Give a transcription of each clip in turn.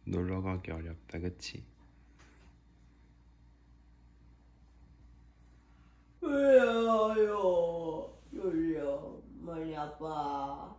놀러 가기 어렵다, 그치? 왜요? 졸려. 많이 아파.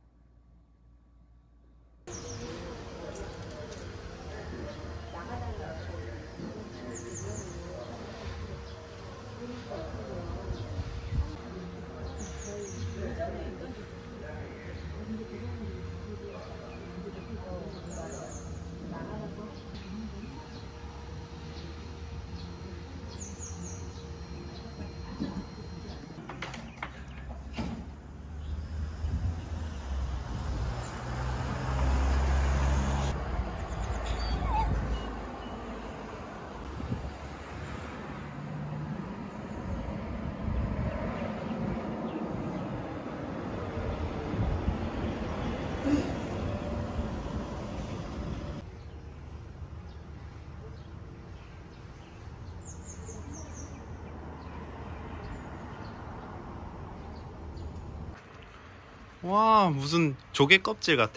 와, 무슨 조개 껍질 같아.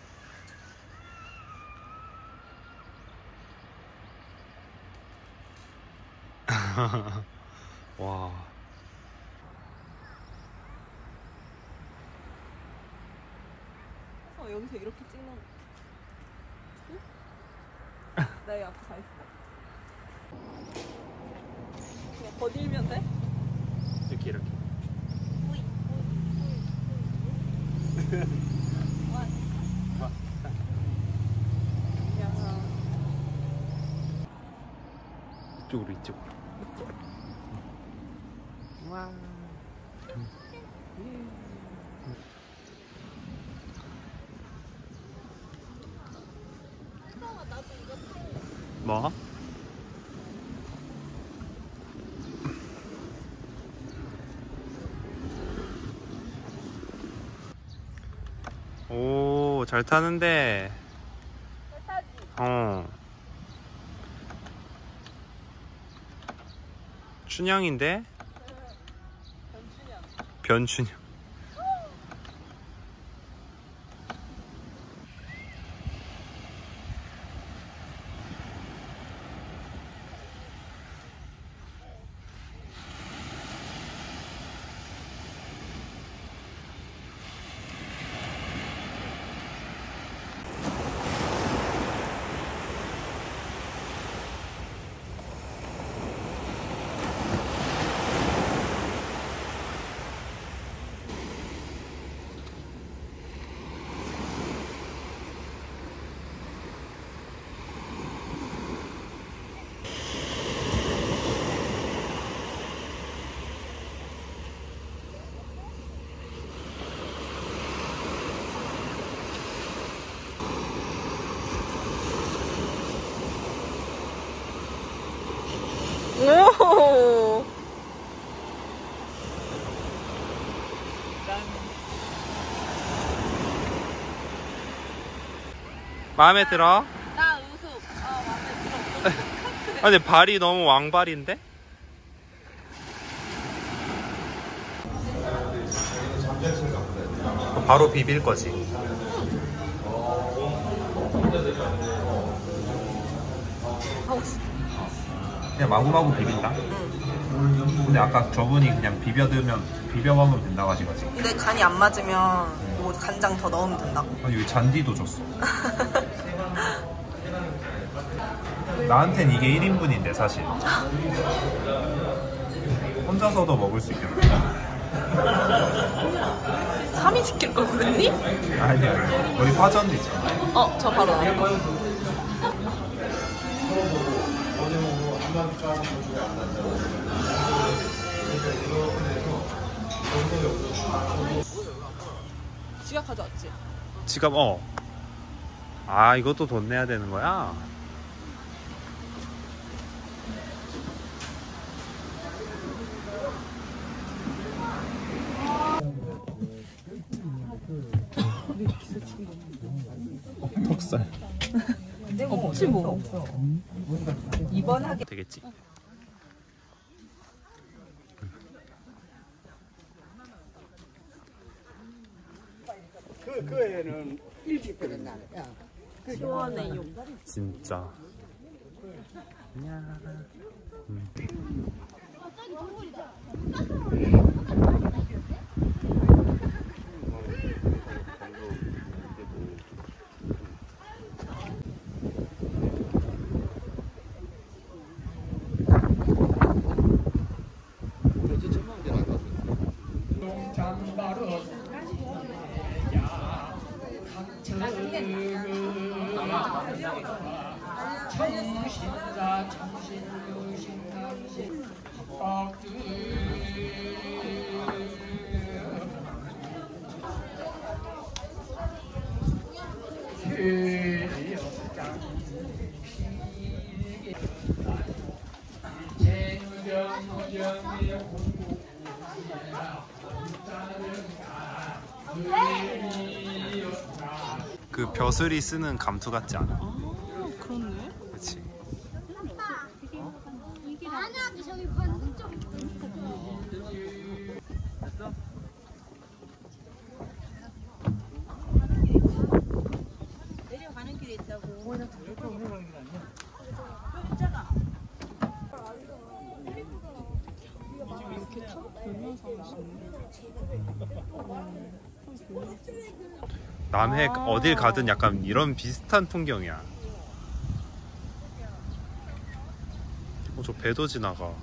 와. 여기서 이렇게 찍는 거. 응? 나 여기 앞에 가 있어. 그냥 거들면 돼? 이렇게 이렇게. 이쪽으로 이쪽으로. 와. 뭐? 오, 잘 타는데. 잘 타지? 어. 춘향인데? 변춘이야. 변춘향. 오. 마음에 들어? 나 우수. 마음에 들어. 아, 근데 발이 너무 왕발인데? 바로 비빌 거지. 하고 싶어. 그냥 마구마구 비빈다? 근데 아까 저분이 그냥 비벼 먹으면 된다고 하시거지. 근데 간이 안 맞으면 뭐 간장 더 넣으면 된다고. 아니, 왜 잔디도 줬어? 나한텐 이게 1인분인데 사실 혼자서도 먹을 수 있겠네. 3인 시킬 걸 그랬니? 아니야, 우리 파전도 있잖아. 저 바로 알아. 지갑 가져왔지? 지갑, 아, 이것도 돈 내야 되는 거야? 턱살 없지 뭐. 이번 하게 되겠지? 그 애는 일찍 들었나? 야, 시원해요. 진짜. 청신자 청신유신남신 합박들 그 벼슬이 쓰는 감투 같지 않아? 아, 그렇네. 그렇지. 만약에 저기 반대쪽 내려가는 길에 있다고. 이렇게 타고 돌면서 하시네. 남해 어딜 가든 약간 이런 비슷한 풍경이야. 저 배도 지나가.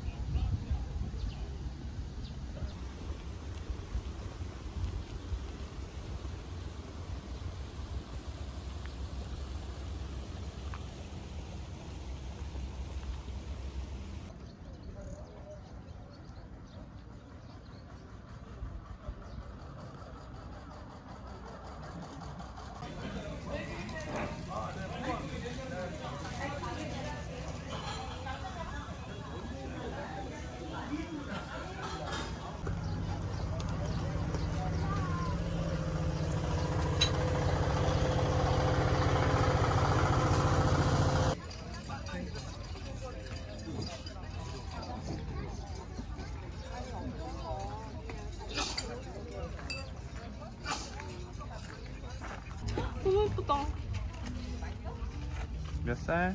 너무 예쁘다. 몇 살?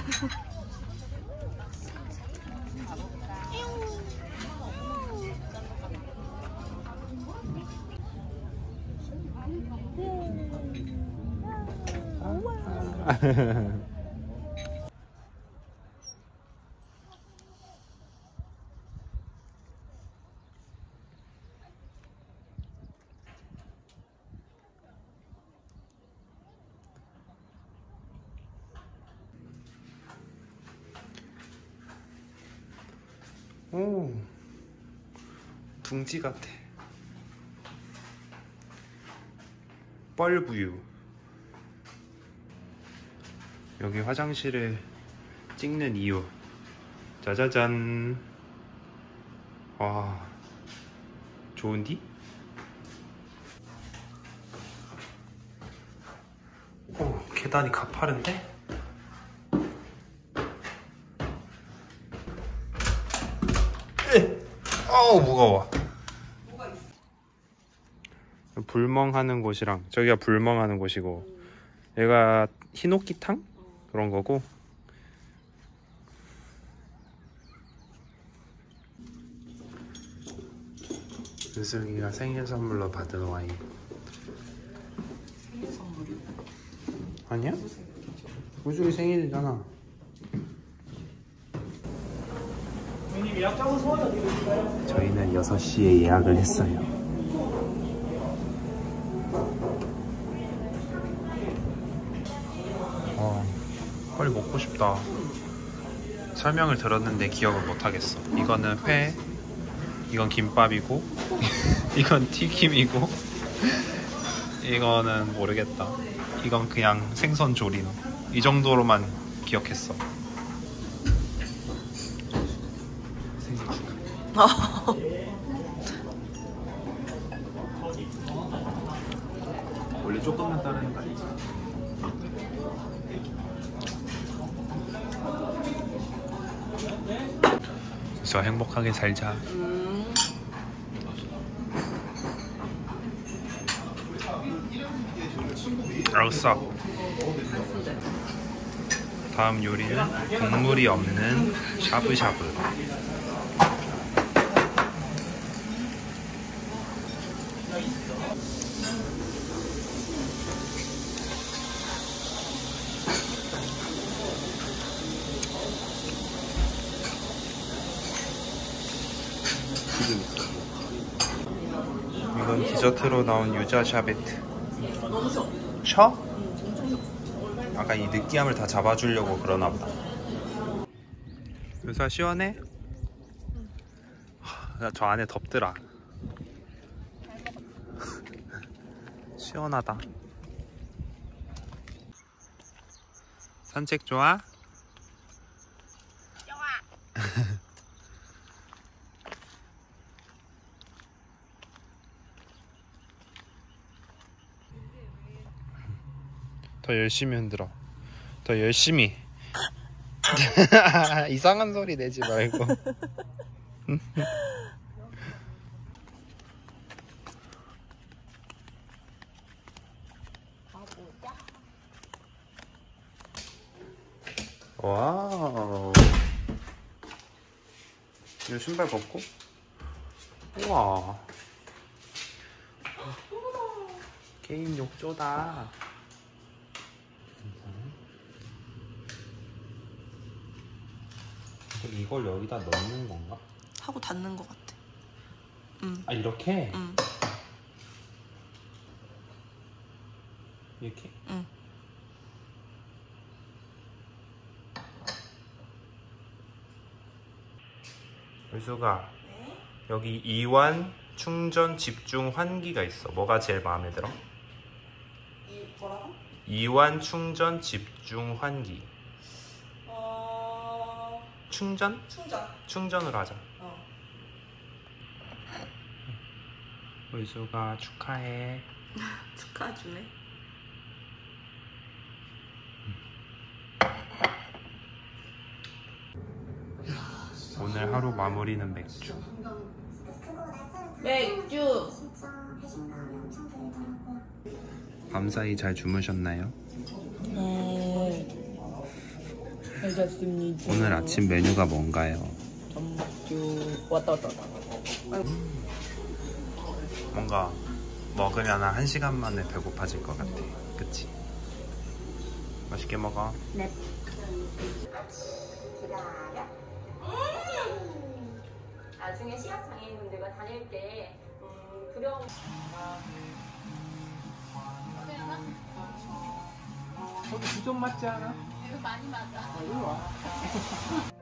오, 둥지 같아. 뻘부유. 여기 화장실을 찍는 이유. 짜자잔. 와, 좋은디? 오, 계단이 가파른데? 어우, 무거워. 불멍하는 곳이랑 저기가 불멍하는 곳이고, 얘가 히노키탕? 그런 거고. 은슬기가 생일 선물로 받은 와인. 생일 선물이? 아니야? 우주이 생일이잖아. 저희는 6시에 예약을 했어요. 빨리 먹고 싶다. 설명을 들었는데 기억을 못하겠어. 이거는 회, 이건 김밥이고 이건 튀김이고 이거는 모르겠다. 이건 그냥 생선 조림. 이 정도로만 기억했어. 원래 조금만 따르는 거 아니지? 그래서 행복하게 살자. 알았어. 다음 요리는 국물이 없는 샤브샤브. 이건 디저트로 나온 유자 샤베트. 셔? 아까 이 느끼함을 다 잡아주려고 그러나 보다. 유사 시원해? 나 저 안에 덥더라. 시원하다. 산책 좋아? 더 열심히 흔들어. 더 열심히. 이상한 소리 내지 말고. 와우. 이 신발 벗고? 우와. 게임 욕조다. 이걸 여기다 넣는 건가? 하고 닫는 것 같아. 아 이렇게? 응. 이렇게? 응. 의수가 여기 이완 충전 집중 환기가 있어. 뭐가 제일 마음에 들어? 뭐라고? 이완 충전 집중 환기. 충전? 충전으로 하자. 의수가 축하해. 축하해주네. 오늘 하루 마무리는 맥주. 맥주. 밤사이 잘 주무셨나요? 잘 잤습니다. 오늘 아침 메뉴가 뭔가요? 전주 왔다. 뭔가 먹으면 한 1시간 만에 배고파질 것 같아. 그치? 맛있게 먹어. 네. 나중에 시각장애인분들과 다닐 때 두려움. 저도 9점 맞지 않아? 이거 많이 맞아. 이리 와.